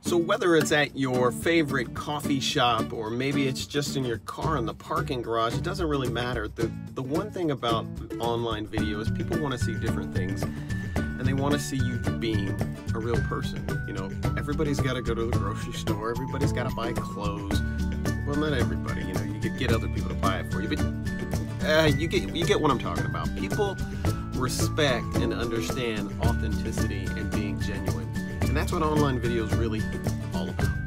So whether it's at your favorite coffee shop or maybe it's just in your car in the parking garage, it doesn't really matter. The one thing about online video is people want to see different things, and they want to see you being a real person. You know, everybody's got to go to the grocery store, everybody's got to buy clothes. Well, not everybody, you know, you could get other people to buy it for you, but you get what I'm talking about. People respect and understand authenticity and being genuine. And that's what online video is really all about.